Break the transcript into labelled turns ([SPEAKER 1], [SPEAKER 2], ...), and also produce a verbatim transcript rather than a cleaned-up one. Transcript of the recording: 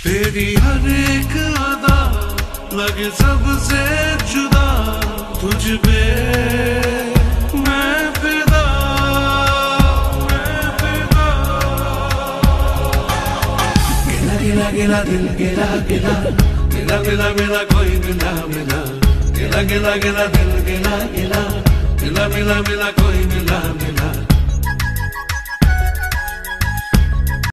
[SPEAKER 1] तेरी हर एक अदा लगे सबसे जुदा, तुझ पे मैं फिदा, मैं फिदा। गिला गिला गिला दिल गिला गिला, गिला गिला गिला कोई गिला मिला, गिला गिला गिला दिल गिला गिला, गिला मिला मिला कोई मिला मिला।